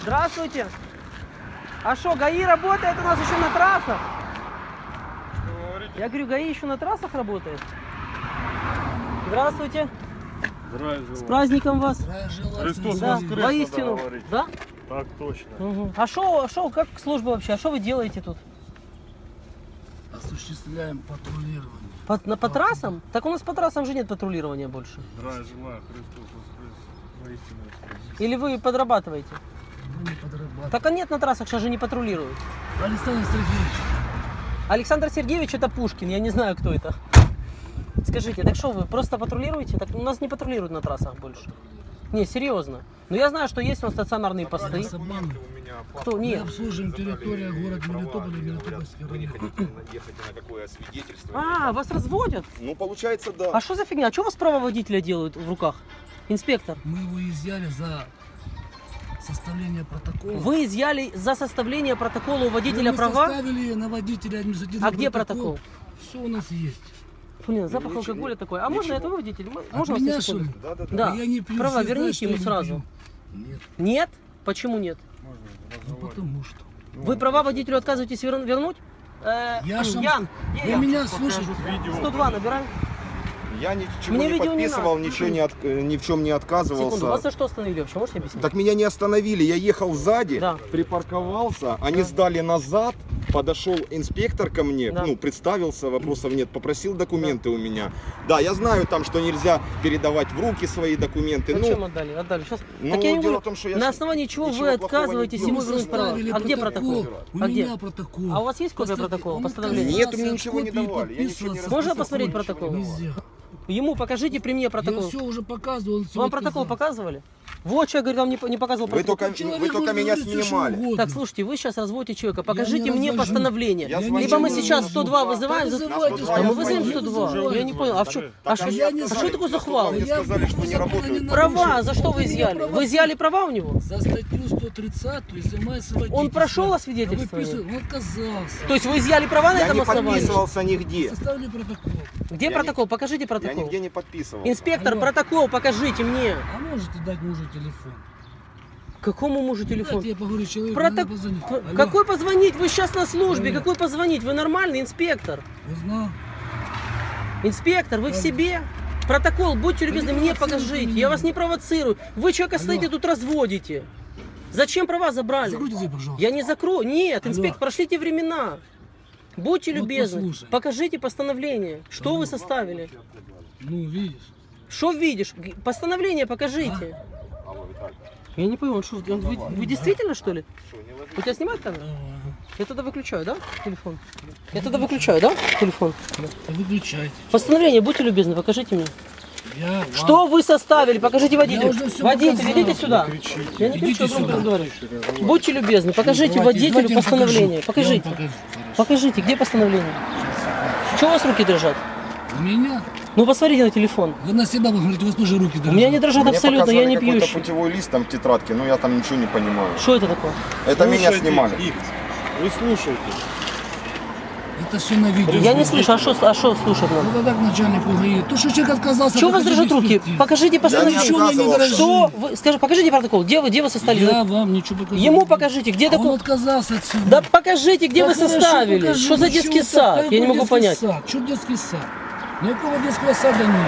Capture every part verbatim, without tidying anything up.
Здравствуйте. А что, ГАИ работает у нас еще на трассах? Что говорите? Я говорю, ГАИ еще на трассах работает. Здравствуйте. Здравия С праздником вас. Христос Да, воскрес, воистину. надо говорить. Да? Так точно. Угу. А что, что, как служба вообще? А что вы делаете тут? Осуществляем патрулирование. По, на, по трассам? Так у нас по трассам же нет патрулирования больше. Здравия желаю, Христос воскрес. Воистину воскрес. Или вы подрабатываете? Мы не подрабатываем. Так а нет на трассах, сейчас же не патрулируют. Александр Сергеевич, Александр Сергеевич это Пушкин, я не знаю, кто это. Скажите, так что вы просто патрулируете? Так у нас не патрулируют на трассах больше. Не, серьезно. Но я знаю, что есть у нас стационарные посты. с обманом. Кто? Мы Нет. обслуживаем территорию города Мелитополя и Мелитопольский район. Ехать на какое освидетельство. А, вас разводят? Ну, получается, да. А что за фигня? А что у вас права водителя делают в руках? Инспектор. Мы выезжали за составление протокола. Вы изъяли за составление протокола у водителя мы права? составили на водителя административный А где протокол? Все у нас есть. Блин, запах Ничего- алкоголя такой. А можно это водитель? М- От Можно вас меня, на что секунду? ли? Да, да, да. Да. А я не пью, Права все знают, верните что ему я не сразу. пью. Нет, Нет? Почему нет? ну потому что. Вы права водителю отказываетесь вер- вернуть? Э, Я ж вам Ян, ск- где Вы я? меня слушаете? сто два набирай. Я ничего Мне не видео не подписывал, надо. ничего не от- э, ни в чем не отказывался. Секунду, вас за что остановили вообще? Можете объяснить? Так меня не остановили, я ехал сзади, Да. припарковался, они сдали назад, подошел инспектор ко мне, Да. ну, представился, вопросов нет, попросил документы у меня. Да, я знаю там, что нельзя передавать в руки свои документы. Зачем Ну, отдали? Отдали. Сейчас. ну, так я не дело говорю, в том, что я на ж основании чего ничего вы плохого не отказываетесь делал. ему Мы вернуть права? составили А где протокол. протокол? У А где? меня протокол. А у вас есть копия Поставь- протокола, он постановления? Нет, отказался мне от ничего не копии, давали, я ничего не подписывался. Можно расписывал, посмотреть ничего не протокол? давал. Везде. Ему покажите при мне Я протокол. все уже показывал. он всё Вам протокол отказался. показывали? Вот человек говорит, вам не, по- не показывал Вы протокол. только, Человек вы только может меня говорить всё, что снимали. угодно. Так, слушайте, вы сейчас разводите человека. Покажите не мне развожу. постановление. Я Либо звоню мы на сейчас сто два сто два. вызываем. Так за- вызывайте А сто мы два. вызовем сто два. Вызывайте. Я не понял. А, в чё- а что А я не а знаю. что такое захват? Мне Я сказали, что не закон работают. не Права, нарушил. за что Он вы меня изъяли? Вы провоцирует. изъяли права у него? За статью сто тридцать изымается водительство. Он прошел А освидетельствование? выписывает- Он отказался. То есть вы изъяли права на Я этом не основании? подписывался нигде. Составили протокол. Где Я протокол? Покажите Я протокол. нигде не подписывался. Инспектор, Алло. протокол покажите мне. А можете дать мужу телефон? Какому мужу телефон? Дайте я поговорю человеку, Проток- надо позвонить. П- Алло. Какой позвонить? Вы сейчас на службе. Алло. Какой позвонить? Вы нормальный инспектор. Узнал. Инспектор, вы в Алло. себе? Протокол, будьте любезны, не мне провоцируйте покажите. меня. Я вас не провоцирую. Вы человека Алло. стоите тут разводите. Зачем права забрали? Закройте дверь, пожалуйста. Я не закрою. Нет, Алло. инспектор, прошли те времена. Будьте Вот любезны. послушай. Покажите постановление. Что вы составили? Ну, видишь. Что видишь? Г- Постановление покажите. Я не пойму, он что, он- вы, вы действительно что ли? У тебя снимает камера? Я тогда выключаю, да, телефон? Я тогда выключаю, да, телефон? Выключайте. Постановление, будьте любезны, покажите мне. Я вам- Что вы составили? Покажите водителю. уже всё Водитель, показал. идите сюда. Я не Идите кричу, я громко сюда. разговариваю. Будьте любезны, покажите Давайте, водителю давайте я вам постановление. покажу. Я вам Покажите. покажу. Хорошо. Покажите, где постановление? Чего у вас руки дрожат? У меня? Ну посмотрите на телефон. Вы на себя посмотрите, у вас тоже руки У дрожат. меня не дрожат Мне абсолютно, я показали не какой-то пьющий. путевой лист там в тетрадке, но я там ничего не понимаю. Что это такое? Это меня Слушайте снимали. их. Вы слушайте. Это все на видео. Я не слышу, а что а что слушать надо? Ну тогда к начальнику ГАИ. То, что человек отказался... Чего у вас проходить дрожат руки? экспертизу. Покажите Я не постановление. отказывался. Что? Вы, скажи, покажите протокол. Где вы, где вы составили? Я вам ничего покажу. Ему покажите, где А он такой... отказался от себя. Да покажите, где Да вы хорошо, составили. покажу. Что за Ну детский чё сад? так? Я не Какой могу понять. детский сад? Что детский сад? Никакого детского сада нет.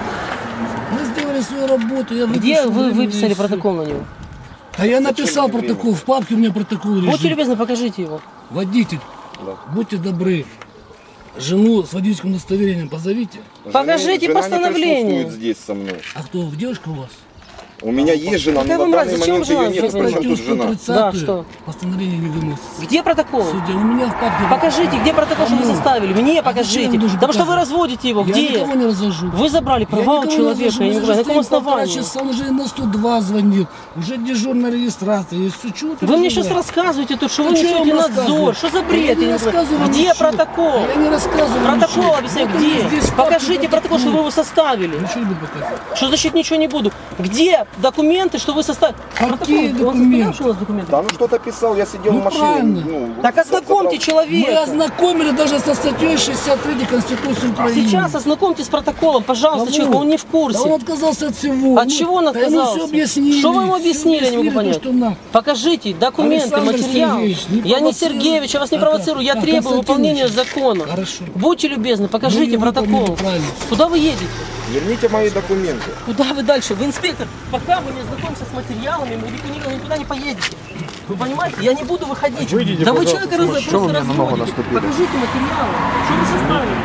Мы сделали свою работу. Я Где выпишу вы время, выписали и всё. протокол на него? А я написал время? протокол. В папке у меня протокол Будьте лежит. любезны, покажите его. Водитель, Да. будьте добры. Жену с водительским удостоверением позовите. Покажите Жена не постановление. присутствует здесь со мной. А кто? Девушка у вас? У меня есть жена, Какая но вы на мразь, данный зачем момент жена ее нет. здесь? Причем Статью тут жена? Да, что? сто тридцать постановление не выносится. Где протокол? Судья, у меня в папке... Покажите, где протокол, что вы Кому? составили? Мне А зачем покажите. я должен Потому что вы показывать? разводите его. Я Где? никого не развожу. Вы забрали Я права у никого не человека. развожу. Я не Мы знаю, на каком стоим полтора основании? часа, он уже на сто два звонил. Уже дежурная регистрация. Есть все, чего ты Вы мне сейчас разговариваешь? рассказываете тут, что вы Ну, что я несете вам надзор. рассказываю? Что за Я бред? не Я не знаю. рассказываю Где ничего. протокол? Я не рассказываю Протокол, ничего. объясняю, Вот где? здесь в папке Покажите протокол, что вы его составили. Ничего не буду показывать. Что значит ничего не буду? Где документы, что вы составили. Какие документы? Что у нас документы? Да ну что-то писал, я сидел Ну, в машине. правильно. Ну, Так ознакомьте Мы человека. ознакомили даже со статьей шестьдесят третьей Конституции Украины. Сейчас ознакомьтесь с протоколом, пожалуйста, Кого? человек, он не в курсе. Да он отказался от всего. От Ну, чего он да ему отказался? все объяснили. Что вы ему Все объяснили, я не могу объяснили, понять. то, что на. Покажите документы, Александр материал. Сергеевич, не Я не провоцируй. Сергеевич, я вас не А провоцирую, я как? А, требую Константин выполнения Ильич. закона. Хорошо. Будьте любезны, покажите Мы протокол. выполнили правильно. Куда вы едете? верните мои документы. Куда вы дальше? Вы инспектор. Пока мы не знакомимся с материалами, вы никуда, никуда не поедете. Вы понимаете? Я не буду выходить. Выйдите, да вы пожалуйста, человека с раз, машины. просто Что вы мне на ногу разводите. наступили? Покажите материалы. Что вы составили?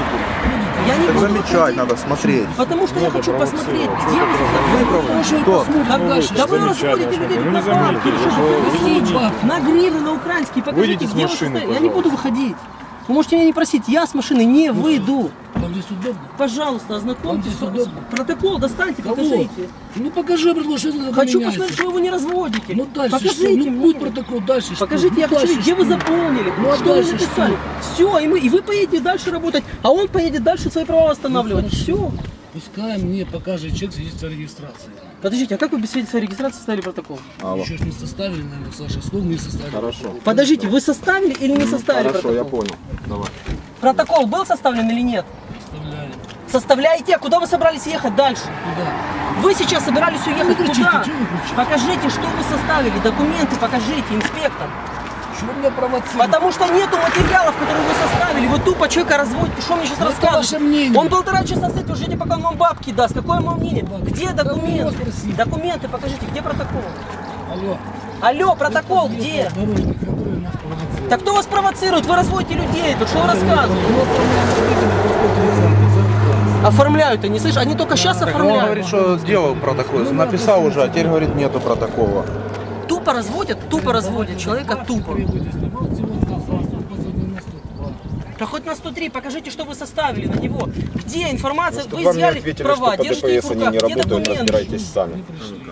Я не Так буду замечать выходить, надо, смотреть. потому что я хочу посмотреть, где вы составили. Потому что Кто? посмотрим Да, дальше. да вы замечательно разводите людей смотрю. на Ну, не бабки, заметили, что что вы вы просите видите. бабки. На гривны, на украинские. Покажите, Выйдите с где вы машины, составили. Я не буду пожалуйста. выходить. Вы можете меня не просить, я с машины не выйду. Вам здесь удобно? Пожалуйста, ознакомьтесь. Вам здесь удобно? Протокол достаньте, Кого? покажите. Ну покажи, предложи, что Хочу посмотреть, что вы его не разводите. Ну дальше покажите что? Ну мне. будет протокол, дальше что? Покажите, Ну, я хочу, дальше где вы что? заполнили, Ну, а что вы дальше написали. Все, и, мы, и вы поедете дальше работать, а он поедет дальше свои права восстанавливать. Ну, Все. Пускай мне покажет человек свидетельство о регистрации. Подождите, а как вы без свидетельства о регистрации составили протокол? Алло. Еще ж не составили, наверное, Саша, слов не составили. Хорошо. Подождите, вы составили или не составили Хорошо, я протокол? понял. Давай. Протокол был составлен или нет? Составляем. Составляете, а куда вы собрались ехать дальше? Куда? Вы сейчас собирались уехать Вы кричите, куда? чего вы кричите? Покажите, что вы составили, документы покажите, инспектор. Чего меня провоцируете? Потому что нету материалов, которые вы составили. Вы тупо человека разводите. Что мне сейчас Ну, это рассказываете? ваше мнение. Он полтора часа сидит, ждите, пока он вам бабки даст. Какое мое мнение? Бабки. Где Да вы его документы? спросите. Документы покажите. Где протокол? Алло. Алло, протокол где? Дорожник, который нас провоцирует. Так кто вас провоцирует? Вы разводите людей. Тут что вы рассказываете? Ну, оформляем свидетели по сто тридцать. Оформляют, ты не слышишь? Они только сейчас Так он оформляют. говорит, что делал протокол. Написал уже, а теперь говорит, нету протокола. Тупо разводят, тупо разводят. Человека тупо. Требуете снимать, сегодня сказал, что позвони на сто два. Да хоть на сто три, покажите, что вы составили на него. Где информация? Чтобы Вы вам не изъяли ответили, права, что по держите их в ДПС они руках. не Где работают, документы? разбирайтесь сами.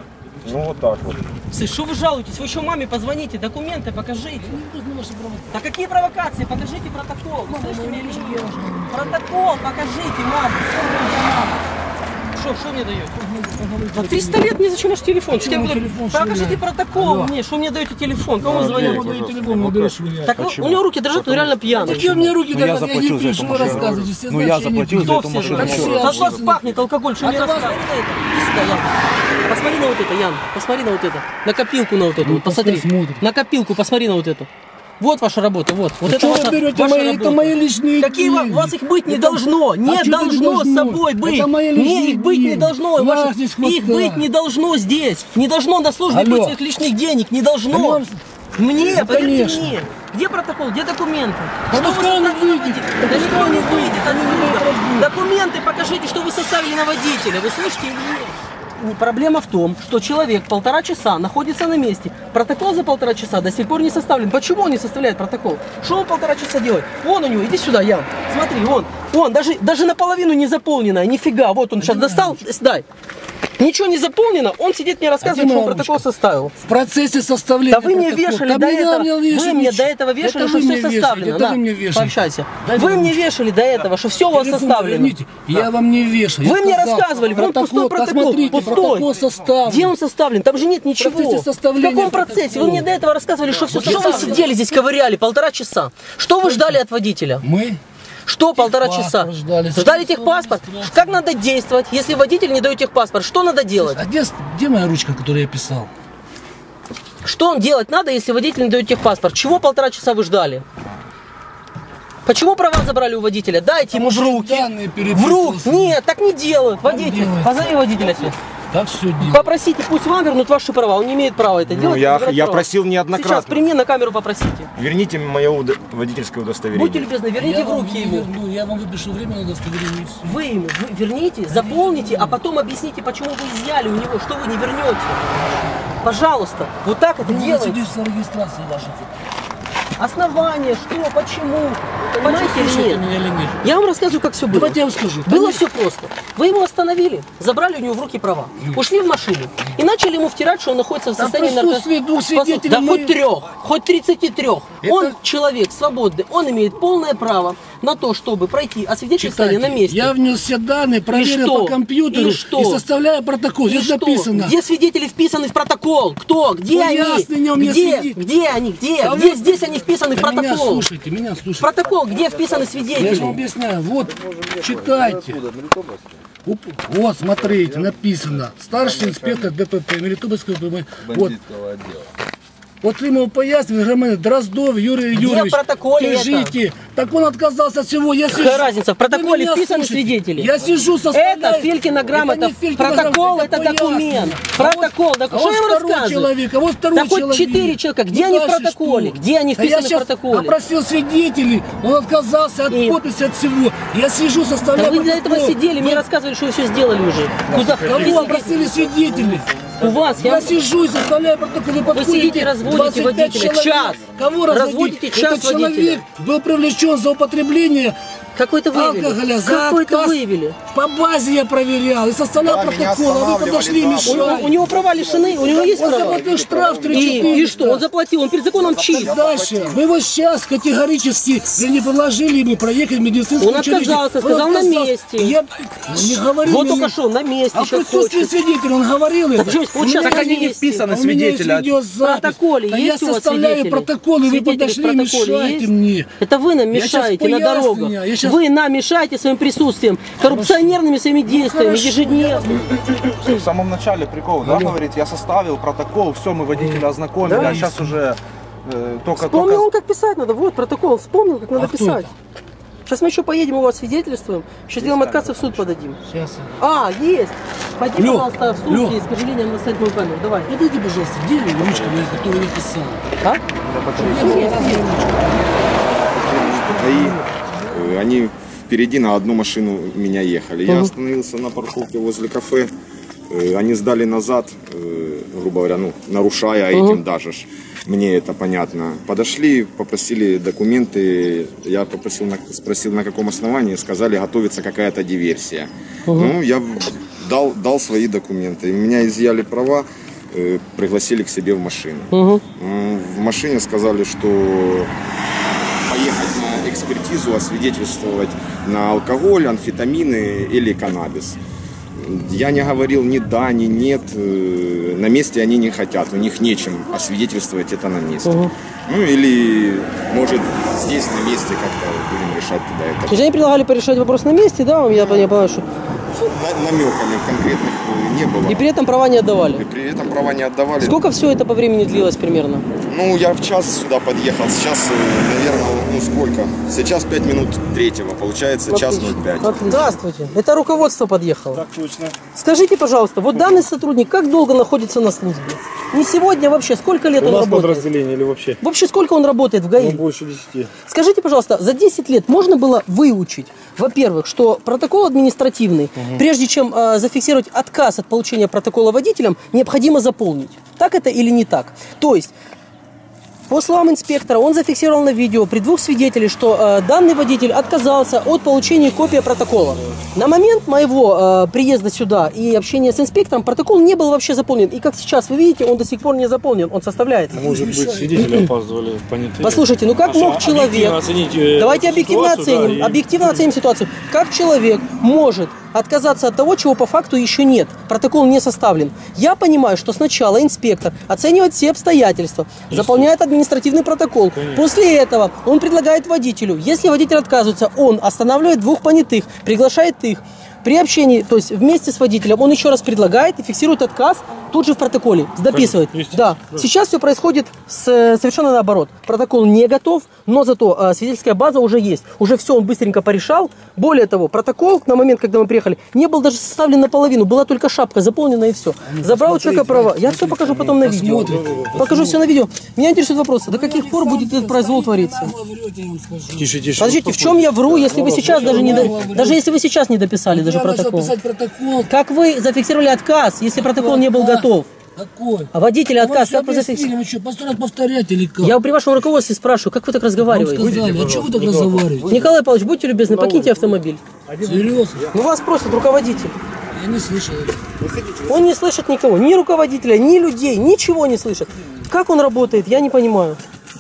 Ну вот так вот. Слышь, что вы жалуетесь? Вы еще маме позвоните, документы покажите. Ну, на ваши провокации. Да какие провокации? Покажите протокол. Вы слышите меня или нет? Я уже говорю. Протокол покажите, мама. Что вы мне мама? Что, что мне даете? За триста лет мне зачем ваш телефон? Что я Почему буду- телефон, что Покажите ли? протокол Алло. мне, что мне даете телефон? Кому Я звоните? ему даю телефон, он берешь меня. Так вы- у него руки дрожат, он реально пьяный. Какие у меня руки Ну, я дрожат? заплатил не за пишу, эту вы машину. рассказываете. Все Ну, знают, я что не заплатил пишу. за Кто эту все машину. знает? Все, От вас все. пахнет алкоголь, что А мне от вас- рассказываете? Иди сюда, Ян. Посмотри на вот это, Ян. Посмотри на вот это. На копилку на вот эту. Ну, Вот посмотри. пускай смотрит. На копилку посмотри на вот эту. Вот ваша работа, вот. Вот А это что ваша, вы берете ваша мои, работа. это мои личные Какие деньги. у вас их быть не Это- должно? А Не что должно это с должно? собой быть. Это мои Не, личные их быть не деньги. должно. Нас Ваших- здесь их хватает. быть не должно здесь. Не должно на службе Алло. быть своих личных денег. Не должно. Да вам- Мне, Ну, поверьте конечно. мне. Где протокол, где документы? Да Что вы пускай он составили на выйдет. водителя? Да никто не выйдет отсюда. Документы покажите, что вы составили на водителя. Вы слышите или нет? Не, проблема в том, что человек полтора часа находится на месте. Протокол за полтора часа до сих пор не составлен. Почему он не составляет протокол? Что он полтора часа делает? Вон у него, иди сюда, Ян. Смотри, вон. Он даже, даже наполовину не заполненная, нифига. Вот он сейчас достал, дай. Ничего не заполнено, он сидит мне рассказывает, где что он моя протокол ручка? составил. В процессе составления Да вы мне протокола. вешали Да до мне этого, надо вы вешать мне ничего. до этого вешали, Это что вы все мне вешаете, составлено. это Да, вы мне вешаете. пообщайся. Дайте Вы мне мне ручку. вешали до этого, что все у вас Телефон составлено. верните. Я вам не вешаю. Вы Я мне сказал, рассказывали, вон пустой протокол, Посмотрите, пустой. протокол составлен. Где он составлен? Там же нет ничего. процессе В составления каком процессе? Вы протокола. мне до этого рассказывали, что все Вот Что вы составлено. сидели здесь, ковыряли полтора часа? Что вы ждали от водителя? Мы? Что полтора Техпаспорт часа? ждали. Ждали техпаспорт? Как надо действовать, если водитель не дает техпаспорт? Что надо делать? А где, где моя ручка, которую я писал? Что он делать надо, если водитель не дает техпаспорт? Чего полтора часа вы ждали? Почему права забрали у водителя? Дайте ему в руки. Данные В руки. переписывались. Нет, так не делают. Водитель, делается? позови водителя сюда. Так все делать. Попросите, пусть вам вернут ваши права. Он не имеет права это Ну, делать. я, забирать я права. просил Сейчас неоднократно. при мне на камеру попросите. Верните мое удо- водительское удостоверение. Будьте любезны, верните Я в вам руки не ему. верну, я вам выпишу время на удостоверение и все. Вы ему вы верните, заполните, а потом объясните, почему вы изъяли у него, что вы не вернете. Пожалуйста, вот так это Ну, делайте. свидетельство о регистрации ваших. основание, что, почему. Понимаете или Слушайте нет? меня или нет? Я вам рассказываю, как все было. Давайте я вам скажу. Было все просто. Вы его остановили, забрали у него в руки права, ушли в машину и начали ему втирать, что он находится в Там состоянии присутствие двух свидетелей Да мы- хоть трех, хоть тридцати трёх. Это- Он человек свободный, он имеет полное право на то, чтобы пройти освидетельствование на месте. Я внес все данные, проверил что? по компьютеру И что? составляю протокол. И Здесь что? написано. Где свидетели вписаны в протокол? Кто? Где Ну, они? ясно, не у меня Где? сидит. Где они? Где? А Где вы- здесь они вписаны в Вы меня протокол? слушайте, меня слушайте. Протокол, где вписаны Я же вам свидетели? объясняю. Вот, читайте. Уп- Вот, смотрите, написано. Старший инспектор ДПП, Мелитопольского ДПП. Вот. Отримав пояснення громадянина Дроздов Юрий Юрьевич. в протоколе это? Скажите, так он отказался от всего. Я Какая разница? В протоколе Вы меня вписаны слушайте. свидетели. Я сижу, составляю. Это Филькина грамота. Это не Филькина Протокол грамота, это пояснение. документ. А вот- Протокол. Да а что вот я вам второй рассказываю? человек, а вот второй Да хоть человек. четыре человека. Где Ну они в дальше протоколе? что? Где они А я вписаны в сейчас протоколе? опросил свидетелей, он отказался от И- подписи, от всего. Я сижу, Да составляю вы для этого протокол. сидели, мне рассказывали, что вы все сделали уже. Куда? Кого Если- опросили свидетелей? У вас, я Я сижу и составляю протокол. Вы, подходите, сидите, разводите двадцать пять водителя. человек. Час. Кого Разводите разводить? час Этот человек водителя. был привлечен за употребление Какой-то выявили. алкоголя, за Какой-то отказ. выявили. По базе я проверял и составлял Да, меня протокол, а вы останавливали, подошли да. У мешали. него, у него права лишены, у него есть Он права? заплатил штраф три И, четыреста. и что? Он заплатил, он перед законом чист. Дальше. Вы его сейчас категорически не предложили ему проехать в медицинское Он учреждение. отказался, Он сказал, на отказался. месте. Я не говорил. Вот мне- только что, на месте А в сейчас присутствии хочет. свидетеля он говорил это. что, вот У сейчас меня так они есть- не вписаны, а у меня есть свидетели. видеозапись. В протоколе Да есть я у вас составляю свидетели? протокол, и вы Свидетели в подошли, протоколе мешаете есть? мне. Это вы нам Я щас мешаете на поясню, дорогах. я щас- Вы нам мешаете своим присутствием, коррупционерными своими действиями, хорошо. ежедневно. В самом начале прикол, да, говорит, я составил протокол, все, мы водителя ознакомили, Да. а сейчас уже э, только... Вспомнил только... он, как писать надо. Вот протокол, вспомнил, как надо А кто писать. Сейчас мы еще поедем, его освидетельствуем. Сейчас сделаем отказ и в суд подадим. Сейчас. А, есть. Пойди, Лёх, пожалуйста, в суд Лёх. и скажи Лене настать мою камеру. Давай. Подойди, пожалуйста, где ручка, я которую я писал. А? ГАИ, э, они впереди на одну машину меня ехали. Я остановился на парковке возле кафе. Э, Они сдали назад, э, грубо говоря, ну, нарушая этим даже. ж. Мне это понятно. Подошли, попросили документы. Я попросил, на- спросил, на каком основании. Сказали, готовится какая-то диверсия. Ну, я в- дал, дал свои документы. У меня изъяли права, э, пригласили к себе в машину. Угу. М, В машине сказали, что поехать на экспертизу, освидетельствовать на алкоголь, амфетамины или каннабис. Я не говорил ни да, ни нет. э, На месте они не хотят, у них нечем освидетельствовать это на месте. Ну или, может, здесь на месте как-то будем решать туда То это. есть они предлагали порешать вопрос на месте, да, я, я понимаю, что... На- Намеками конкретных э, не было. И при этом права не И отдавали. при этом права не отдавали. Сколько все это по времени длилось примерно? Ну, я в час сюда подъехал. Сейчас, э, наверное, ну сколько? Сейчас пять минут третьего. Получается час ноль пять. Здравствуйте. Это руководство подъехало. Так точно. Скажите, пожалуйста, вот данный сотрудник как долго находится на службе? Не сегодня вообще, сколько лет У он нас работает? подразделение или вообще? Вообще, сколько он работает в ГАИ? Ну, больше десяти. Скажите, пожалуйста, за десять лет можно было выучить, во-первых, что протокол административный, прежде чем э, зафиксировать отказ от получения протокола водителям, необходимо заполнить. Так это или не так? То есть, по словам инспектора, он зафиксировал на видео при двух свидетелях, что э, данный водитель отказался от получения копии протокола. На момент моего э, приезда сюда и общения с инспектором протокол не был вообще заполнен. И как сейчас вы видите, он до сих пор не заполнен, он составляется. Может быть, свидетели опаздывали, понятые. Послушайте, ну как мог человек... Объективно оценить, э, Давайте объективно ситуацию, оценим, да, и- объективно оценим ситуацию. Как человек может отказаться от того, чего по факту еще нет? Протокол не составлен. Я понимаю, что сначала инспектор оценивает все обстоятельства, заполняет административный протокол. После этого он предлагает водителю. Если водитель отказывается, он останавливает двух понятых, приглашает их. При общении, то есть вместе с водителем, он еще раз предлагает и фиксирует отказ тут же в протоколе, записывает. Да. Сейчас все происходит с, совершенно наоборот. Протокол не готов, но зато э, свидетельская база уже есть. Уже все он быстренько порешал. Более того, протокол на момент, когда мы приехали, не был даже составлен наполовину. Была только шапка заполнена и все. Забрал у человека права. Я все покажу потом на видео. Покажу все на видео. Меня интересует вопрос, до каких пор будет этот произвол твориться? Тише, тише. Подождите, в чем я вру, если вы сейчас даже не до- даже если вы сейчас не дописали даже Я начал протокол? писать протокол. Как вы зафиксировали отказ, если протокол не был готов? Какой? А водителя Вам отказ всё как вы объяснили, зафиксировали? вы что, по сто раз повторять или как? Я при вашем руководстве спрашиваю, как вы так Вам разговариваете? сказали, а что вы так разговариваете? Николай Павлович, будьте любезны, покиньте автомобиль. Серьезно? Ну вас просит руководитель. Я не слышал этого. Он не слышит никого, ни руководителя, ни людей, ничего не слышит. Как он работает, я не понимаю.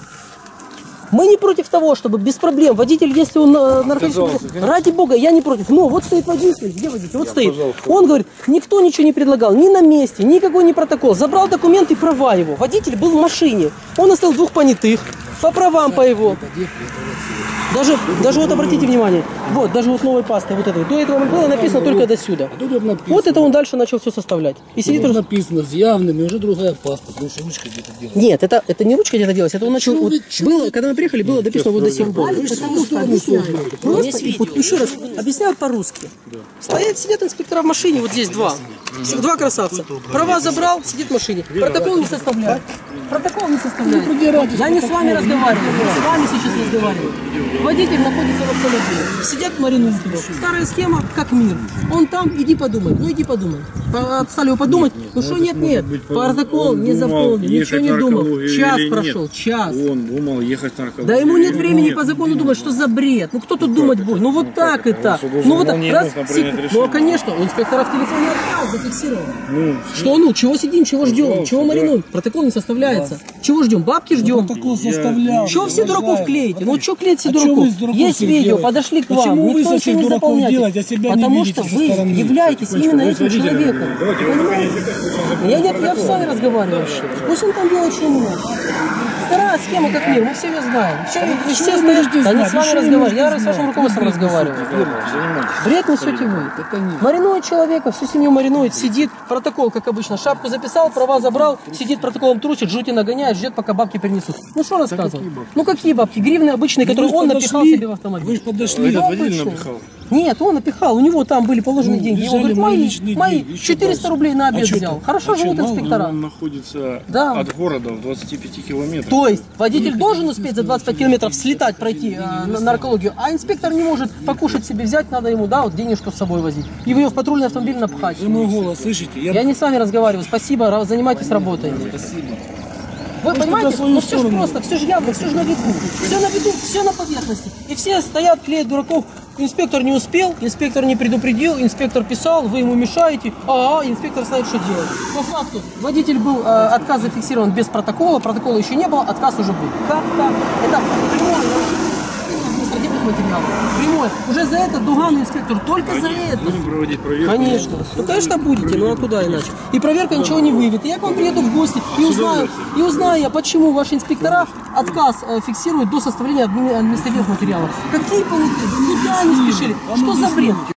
Мы не против того, чтобы без проблем водитель, если он э, наркотический, ради бога, я не против. Но вот стоит водитель, где водитель? Вот стоит. Он говорит, никто ничего не предлагал, ни на месте, никакой не протокол. Забрал документы и права его. Водитель был в машине. Он оставил двух понятых, по правам по его. Даже, даже вот обратите внимание, вот, даже вот новой пастой вот этой. До этого было написано только до сюда. А тут вот написано. Вот это он дальше начал все составлять. И сидит Тут уже... написано с явными, уже другая паста, потому что ручка где-то делает. Нет, это, это не ручка где-то делалась, это он начал... Чего Вот, вы- чего было, вы- когда мы приехали, было написано вот до сих пор. Потому что объясняют. Просто, вот еще раз, объясняют по-русски. Стоят, сидят инспектора в машине, вот здесь два. Два красавца. Права забрал, сидит в машине. Протокол не составляет. Протокол не составляет. Я не с вами разговариваю, я с вами сейчас разговариваю. Водитель находится в автомобиле. Сидят, маринуют его. Старая схема, как мир. Он там, иди подумай. Ну иди подумай. По- Отстали его подумать. Ну что нет, нет. Протокол не заполнил, ничего не думал. Час прошел, час. Он думал ехать в наркологию. Да ему нет времени по закону думать, что за бред. Ну кто тут думать будет? Ну вот так это. Ну вот так. Раз, сек- ну конечно, у инспектора в телефоне отказ зафиксирован. Что ну, чего сидим, чего ждем, чего маринуем? Протокол не составляется. Чего ждем? Бабки ждем. Протокол составлял. Чего все дураков клеите? Ну что клеить все А чё дураков? вы из дураков Есть всех видео, делаете? подошли к вам. Почему вы Никто со ничего всех не дураков заполняет. делаете, а себя не Потому видите что со вы стороны? являетесь именно этим человеком. Я не я с вами разговариваю вообще. Пусть он там делает, что ему надо. Старая схема как мир, мы все ее знаем. Все, вы все вы стоят, можете да не знать? с вами Что вы разговариваю, я можете с вашим знать? руководством Бред разговариваю. Бред несете вы. Маринует человека, всю семью маринует, сидит, протокол, как обычно, шапку записал, права забрал, сидит, протоколом трусит, жути нагоняет, ждет, пока бабки принесут. Ну что рассказывать? Ну какие бабки? Гривны обычные, которые он напихал себе в автомобиль. Вы же подошли. Да, водитель пришел. напихал. Нет, он напихал, у него там были положены Ну, деньги. Его лежали говорит, мои мои, личные мои деньги. И что четыреста дальше? рублей на А обед что взял. так? Хорошо А что, живут мало? инспектора. Он находится Да. от города в двадцати пяти километрах. То есть водитель должен успеть за двадцать пять километров слетать, пройти э, на наркологию, а инспектор не может покушать себе взять, надо ему, да, вот денежку с собой возить. И вы ее в патрульный автомобиль напхать. Вы мой голос слышите? Я, Я не с вами разговариваю, спасибо, ра- занимайтесь работой. Спасибо. Вы Просто понимаете, на свою ну все же сторону. просто, все же явно, все же на виду. Все на виду, все на поверхности. И все стоят, клеят дураков. Инспектор не успел, инспектор не предупредил, инспектор писал, вы ему мешаете, а, -а инспектор знает, что делать. По факту, водитель был, э, отказ зафиксирован без протокола, протокола еще не было, отказ уже был. Как так? Это прямое нарушение административных материалов. Прямое. Уже за это Дугану инспектор, только за это. Будем проводить проверку. Конечно. Ну, конечно, будете, ну а куда иначе? И проверка ничего не выявит. И я к вам приеду в гости и узнаю, и узнаю я, почему ваши инспектора отказ э, фиксируют до составления адми- административных материалов. Какие понятия? Куда они спешили? Что за бред?